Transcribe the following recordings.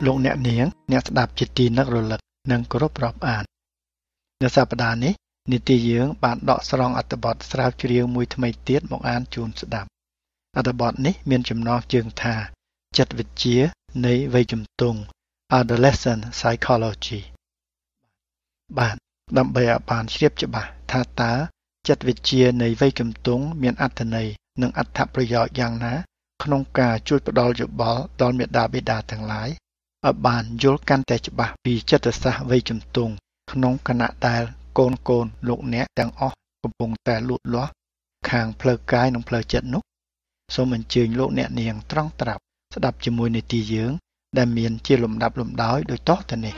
លោកអ្នកនាងអ្នកស្ដាប់ជាទីនឹករលឹកនិងគោរពរាប់អាននៅសប្តាហ៍នេះនីតិយើងបានដកស្រង់អត្ថបទស្រាវជ្រាវមួយថ្មីទៀតមកអានជូនស្ដាប់អត្ថបទនេះមានចំណងជើងថាចិត្តវិទ្យានៃវ័យជំទង់ Adolescent Psychology បាទដើម្បីឲ្យបានជ្រាបច្បាស់ថាតើចិត្តវិទ្យានៃវ័យជំទង់មានអត្ថន័យនិងអត្ថប្រយោជន៍យ៉ាងណាក្នុងការជួយផ្ដល់យោបល់ដល់មាតាបិតាទាំងឡាយឲ្យបានយល់កាន់តែច្បាស់ពីចិត្តសាស្ត្រវ័យជំទង់ក្នុងគណៈដែលកូនលោកអ្នកទាំងអស់កំពុងតែលូតលាស់ខាងផ្លូវកាយនិងផ្លូវចិត្តនោះសូមអញ្ជើញលោកអ្នកនាងត្រង់ត្រាប់ស្ដាប់ជាមួយនីតិយើងដែលមានជាលំដាប់លំដោយដូចតទៅនេះ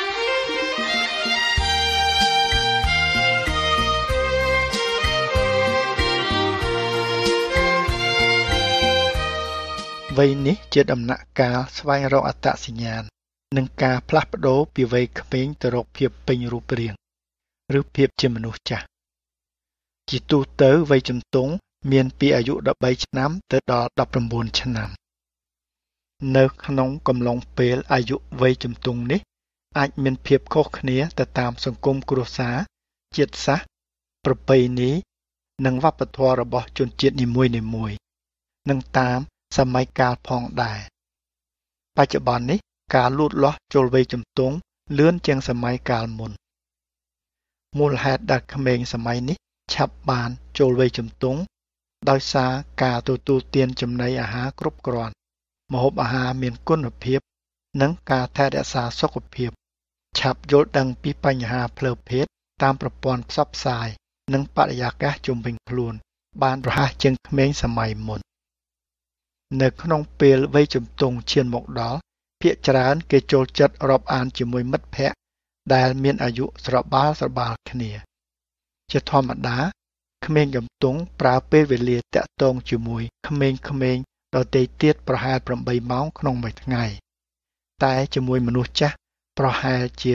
វ័យនេះជាដំណាក់កាលស្វែងរកអត្តសញ្ញាណនិងការផ្លាស់ប្ដូរពីវ័យក្មេងទៅរកភាពពេញរូបរាងឬភាពជាមនុស្សចាស់ជាទូទៅវ័យជំទង់មានពីអាយុ13ឆ្នាំទៅដល់19ឆ្នាំនៅក្នុងកំឡុងពេលអាយុវ័យជំទង់នេះអាចមានភាពខុសគ្នាទៅតាមសង្គមគ្រួសារជាតិសាសន៍ប្រពៃណីនិងវប្បធម៌របស់ជនជាតិនីមួយៗនិងតាមសម័យកាលផងដែរបច្ចុប្បន្ននេះការលូតលាស់ចូលវ័យជំទង់លឿនជាងសម័យកាលមុនមូលហេតុដែលក្មេងសម័យនេះឆាប់បានចូលវ័យជំទង់ដោយសារការទទួលទានចំណីអាហារគ្រប់គ្រាន់ម្ហូបអាហារមានគុណភាពនិងការថែរក្សាសុខភាពឆាប់យល់ដឹងពីបញ្ហាផ្លូវភេទតាមប្រព័ន្ធផ្សព្វផ្សាយនិងបរិយាកាសជុំវិញខ្លួនបានរហ័សជាងក្មេងសម័យមុននៅក្នុងពេលវ័យជំទង់ឈានមកដល់ភាគច្រើនគេចូលចិត្តរាប់អានជាមួយមិត្តភ័ក្តិដែលមានអាយុស្របាលគ្នាជាធម្មតាក្មេងជំទង់ប្រើពេលវេលាតាក់ទងជាមួយក្មេងៗដទៃទៀតប្រហែល8ម៉ោងក្នុងមួយថ្ងៃតែជាមួយមនុស្សចាស់ប្រហែលជា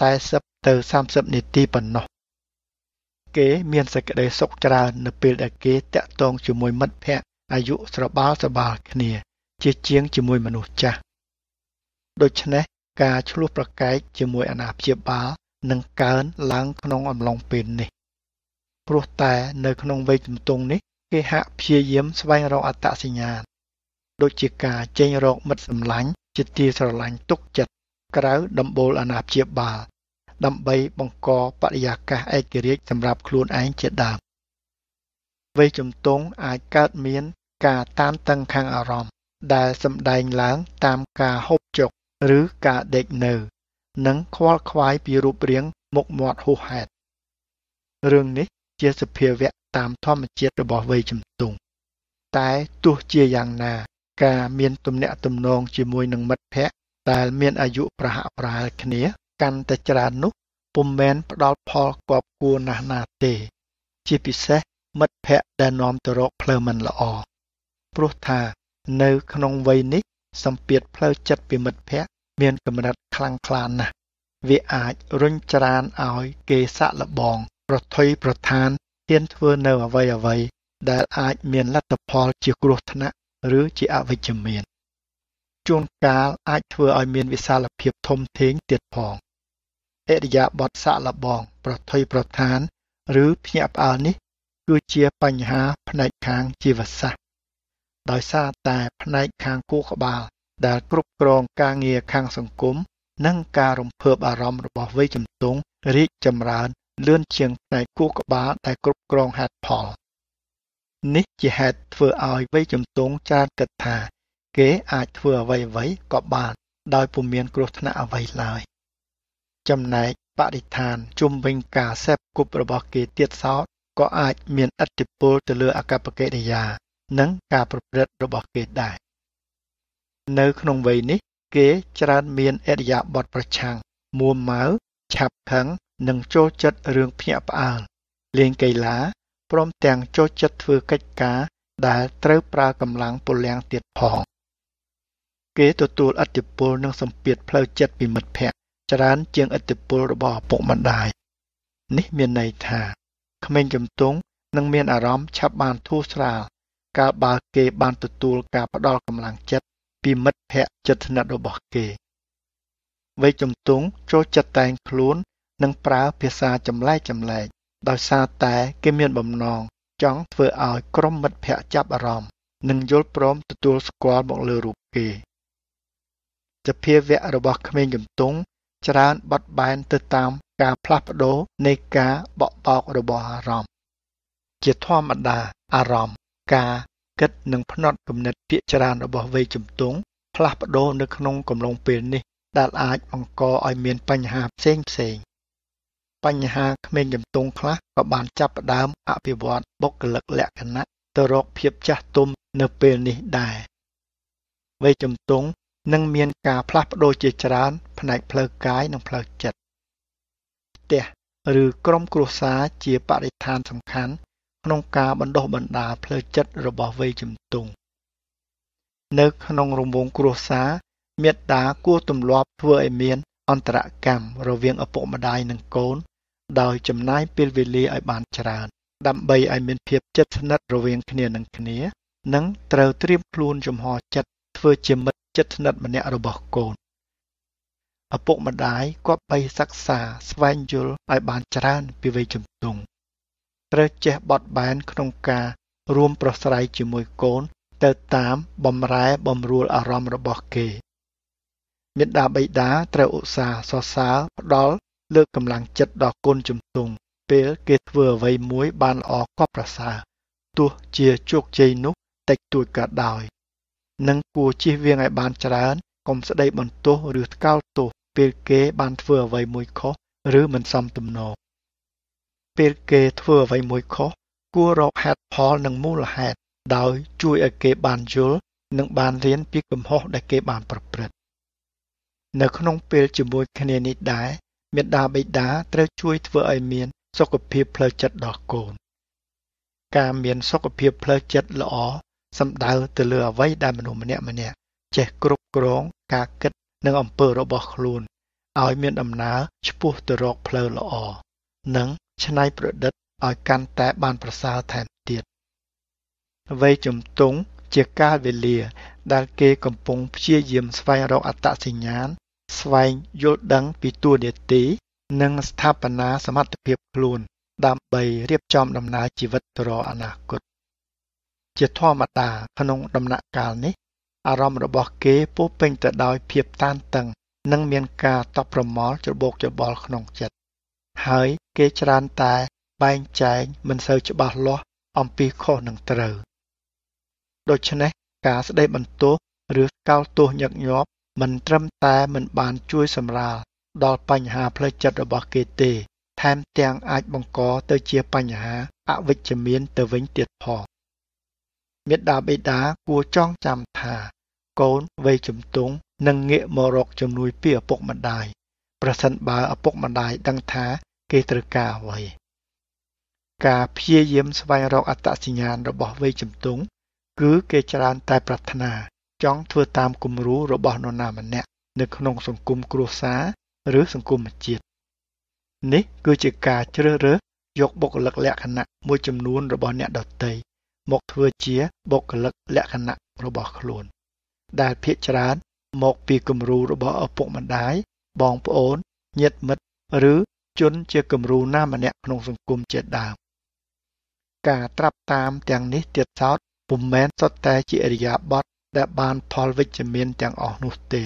40ទៅ30នាទីប៉ុណ្ណោះគេមានសេចក្តីសុខច្រើននៅពេលដែលគេតាក់ទងជាមួយមិត្តភ័ក្តិអាយុស្របាលគ្នាជាជាងជាមួយមនុស្សចាស់ដូច្នេះការឆ្លោះប្រកែកជាមួយអាណាព្យាបាលនឹងកើនឡើងក្នុងអំឡុងពេលនេះព្រោះតែនៅក្នុងវ័យជំទង់នេះគេហាក់ព្យាយាមស្វែងរកអត្តសញ្ញាណដូចជាការចេញរកមិត្តសម្លាញ់ជាទីស្រឡាញ់ទុកចិត្តក្រៅដំបូលអាណាព្យាបាលដើម្បីបង្កបរិយាកាសឯករាជ្យសម្រាប់ខ្លួនឯងជាដើមវ័យជំទង់អាចកើតមានការតានតឹងខាងអារម្មណ៍ដែលសម្ដែងឡើងតាមការហូបចុកឬការដេកនៅនិងខ្វល់ខ្វាយពីរូបរាងមុខមាត់ហួសហេតុរឿងនេះជាសភាវៈតាមធម្មជាតិរបស់វ័យជំទង់តែទោះជាយ៉ាងណាការមានទំនាក់ទំនងជាមួយនឹងមិត្តភ័ក្តិដែលមានអាយុប្រហាក់ប្រហែលគ្នាកាន់តែច្រើននោះពុំមែនផ្ដល់ផលគប់គួរណាស់ណាទេជាពិសេសមិត្តភ័ក្តិដែលនាំទៅរកផ្លូវមិនល្អព្រោះថានៅក្នុងវ័យនេះសម្ពាធផ្លូវចិត្តពីមិត្តភ័ក្តិមានកម្រិតខ្លាំងក្លាណាស់វាអាចរុញច្រានឲ្យគេសាក់លបងប្រថុយប្រថានហ៊ានធ្វើនៅអ្វីដែលអាចមានលទ្ធផលជាគ្រោះថ្នាក់ឬជាអវិជ្ជមានជួនកាលអាចធ្វើឲ្យមានវិសាលភាពធំធេងទៀតផងឥរិយាបថសាក់លបងប្រថុយប្រថានឬភ្ញាក់ផ្អើលនេះគឺជាបញ្ហាផ្នែកខាងជីវសាស្ត្រដោយសារតែផ្នែកខាងខួរក្បាលដែលគ្រប់គ្រងការងារខាងសង្គមនិងការរំភើបអារម្មណ៍របស់វ័យជំទង់រីកចម្រើនលឿនជាងផ្នែកខួរក្បាលដែលគ្រប់គ្រងហេតុផលនេះជាហេតុធ្វើឲ្យវ័យជំទង់ច្រើនគិតថាគេអាចធ្វើអ្វីក៏បានដោយពុំមានគ្រោះថ្នាក់អ្វីឡើយចំណែកបរិស្ថានជុំវិញការសេពគប់របស់គេទៀតសោតក៏អាចមានឥទ្ធិពលទៅលើអាកប្បកិរិយានិងការប្រព្រឹត្តរបស់គេដែរនៅក្នុងវ័យនេះគេច្រើនមានឥរិយាបថប្រឆាំងមួម៉ៅឆាប់ខឹងនិងចូលចិត្តរឿងភ្ញាក់ផ្អើលលេងកីឡាព្រមទាំងចូលចិត្តធ្វើកិច្ចការដែលត្រូវប្រើកម្លាំងពលំទៀតផងគេទទួលឥទ្ធិពលនិងសម្ពាធផ្លូវចិត្តពីមិត្តភ័ក្តិច្រើនជាងឥទ្ធិពលរបស់ឪពុកម្ដាយនេះមានន័យថាក្មេងជំទង់នឹងមានអារម្មណ៍ឆាប់បានធូរស្រាលកាលបើគេបានទទួលការផ្ដល់កម្លាំងចិត្តពីមិត្តភ័ក្តិជិតស្និទ្ធរបស់គេវ័យជំទង់ចូលចិត្តតែងខ្លួននិងប្រើភាសាចម្លែកដោយសារតែគេមានបំណងចង់ធ្វើឲ្យក្រុមមិត្តភ័ក្តិចាប់អារម្មណ៍និងយល់ព្រមទទួលស្គាល់មកលើរូបគេសភាវៈរបស់ក្មេងជំទង់ច្រើនបត់បែនទៅតាមការផ្លាស់ប្ដូរនៃការបក់បោករបស់អារម្មណ៍ជាធម្មតាអារម្មណ៍ការគិតនិងផ្នត់គំនិតភាគច្រើនរបស់វ័យជំទង់ផ្លាស់ប្ដូរនៅក្នុងកំឡុងពេលនេះដែលអាចបង្កឲ្យមានបញ្ហាផ្សេងបញ្ហាក្មេងជំទង់ខ្លះក៏បានចាប់ផ្ដើមអភិវឌ្ឍបុគ្គលិកលក្ខណៈទៅរកភាពចាស់ទុំនៅពេលនេះដែរវ័យជំទង់នឹងមានការផ្លាស់ប្ដូរជាច្រើនផ្នែកផ្លូវកាយនិងផ្លូវចិត្តផ្ទះឬក្រុមគ្រួសារជាបរិស្ថានសំខាន់ក្នុងការបណ្ដុះបណ្ដាលផ្លូវចិត្តរបស់វ័យជំទង់នៅក្នុងរង្វង់គ្រួសារមាតាគួរទម្លាប់ធ្វើឲ្យមានអន្តរកម្មរវាងឪពុកម្ដាយនិងកូនដោយចំណាយពេលវេលាឲ្យបានច្រើនដើម្បីឲ្យមានភាពជិតស្និទ្ធរវាងគ្នានិងត្រូវត្រៀមខ្លួនចំហចិត្តធ្វើជាមិត្តជិតស្និទ្ធម្នាក់របស់កូនឪពុកម្ដាយគប្បីសិក្សាស្វែងយល់ឲ្យបានច្រើនពីវ័យជំទង់ត្រូវចេះបត់បែនក្នុងការរួមប្រស្រ័យជាមួយកូនទៅតាមបម្រែបម្រួលអារម្មណ៍របស់គេមាតាបិតាត្រូវឧស្សាហ៍សរសើរផ្ដល់លើកកម្លាំងចិត្តដល់កូនជំទង់ពេលគេធ្វើអ្វីមួយបានល្អក៏ប្រសើរទោះជាជោគជ័យនោះតិចតួចក៏ដោយនិងគួរជៀសវាងឲ្យបានច្រើនកុំស្ដីបន្ទោសឬថ្កោលទោសពេលគេបានធ្វើអ្វីមួយខុសឬមិនសមទំនងពេលគេធ្វើអ្វីមួយខុសគួររកហេតុផលនិងមូលហេតុដោយជួយឲ្យគេបានយល់និងបានរៀនពីកំហុសដែលគេបានប្រព្រឹត្តនៅក្នុងពេលជាមួយគ្នានេះដែរមាតាបិតាត្រូវជួយធ្វើឲ្យមានសុខភាពផ្លូវចិត្តដល់កូនការមានសុខភាពផ្លូវចិត្តល្អសំដៅទៅលើអ្វីដែលមនុស្សម្នាក់ចេះគ្រប់គ្រងការគិតនិងអំពើរបស់ខ្លួនឲ្យមានដំណើរឆ្ពោះទៅរកផ្លូវល្អនិងច្នៃប្រឌិតឲ្យកាន់តែបានប្រសើរថែមទៀតវ័យជំទង់ជាកាលវេលាដែលគេកំពុងព្យាយាមស្វែងរកអត្តសញ្ញាណស្វែងយល់ដឹងពីតួនាទីនិងស្ថាបនាសមត្ថភាពខ្លួនដើម្បីរៀបចំដំណើរជីវិតទៅរកអនាគតជាធម្មតាក្នុងដំណាក់កាលនេះអារម្មណ៍របស់គេពោរពេញទៅដោយភាពតានតឹងនិងមានការតប់ប្រមល់ច្របូកច្របល់ក្នុងចិត្តហើយគេច្រើនតែបែងចែកមិនសូវច្បាស់លាស់អំពីខុសនិងត្រូវដូច្នេះការស្ដីបន្ទោសឬស្កោលទោសញឹកញាប់មិនត្រឹមតែមិនបានជួយសម្រាលដល់បញ្ហាផ្លូវចិត្តរបស់គេទេថែមទាំងអាចបង្កទៅជាបញ្ហាអវិជ្ជមានទៅវិញទៀតផងមាតាបិតាគួរចងចាំថាកូនវ័យជំទង់នឹងងាកមករកជំនួយពីឪពុកម្ដាយប្រសិនបើឪពុកម្ដាយដឹងថាគេត្រូវការអ្វីការព្យាយាមស្វែងរកអត្តសញ្ញាណរបស់វ័យជំទង់គឺគេច្រើនតែប្រាថ្នាចង់ធ្វើតាមគំរូរបស់នរណាម្នាក់នៅក្នុងសង្គមគ្រួសារឬសង្គមជាតិនេះគឺជាការជ្រើសរើសយកបុគ្គលិកលក្ខណៈមួយចំនួនរបស់អ្នកដទៃមកធ្វើជាបុគ្គលិកលក្ខណៈរបស់ខ្លួនដែលភាគច្រើនមកពីគំរូរបស់ឪពុកម្ដាយបងប្អូនញាតិមិត្តឬជនជាគំរូណាម្នាក់ក្នុងសង្គមជាដើមការត្រាប់តាមទាំងនេះទៀតសោតពុំមែនសុទ្ធតែជាឥរិយាបថដែលបានផលវិជ្ជមានទាំងអស់នោះទេ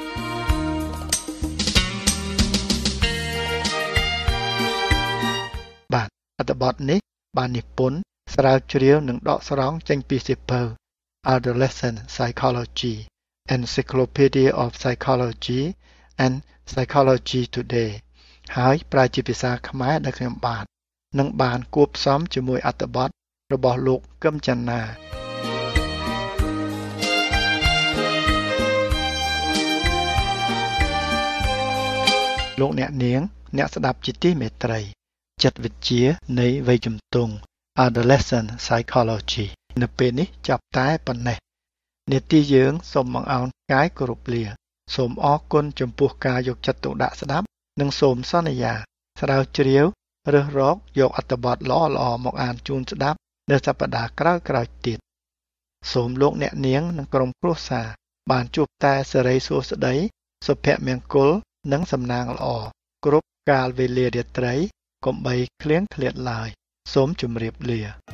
បាទអត្ថបទនេះបាននិពន្ធស្រាវជ្រាវនិងដកស្រង់ចេញពីសៀវភៅ Adolescent Psychology Encyclopedia of Psychology and Psychology Today ហើយប្រើជាភាសាខ្មែរដែលខ្ញុំបាននិងបានគួបផ្សំជាមួយអត្ថបទរបស់លោកកឹមច័ន្ទណាលោកអ្នកនាងអ្នកស្ដាប់ជាទីមេត្រីចិត្តវិទ្យានៃវ័យជំទង់ Adolescent Psychology នៅពេលនេះចាប់តែប៉ុណ្ណេះនាទីយើងសូមបង្អោនកាយគោរពលាសូមអរគុណចំពោះការយកចិត្តទុកដាក់ស្ដាប់និងសូមសន្យាស្រាវជ្រាវរើសរកយកអត្ថបទល្អៗមកអានជូនស្ដាប់នៅសប្តាហ៍ក្រោយៗទៀតសូមលោកអ្នកនាងនិងក្រុមគ្រួសារបានជួបតែសិរីសួស្តីសុភមង្គលនិងសំណាងល្អគ្រប់កាលវេលារាត្រីកុំបីឃ្លៀងឃ្លាតឡើយសូមជម្រាបលា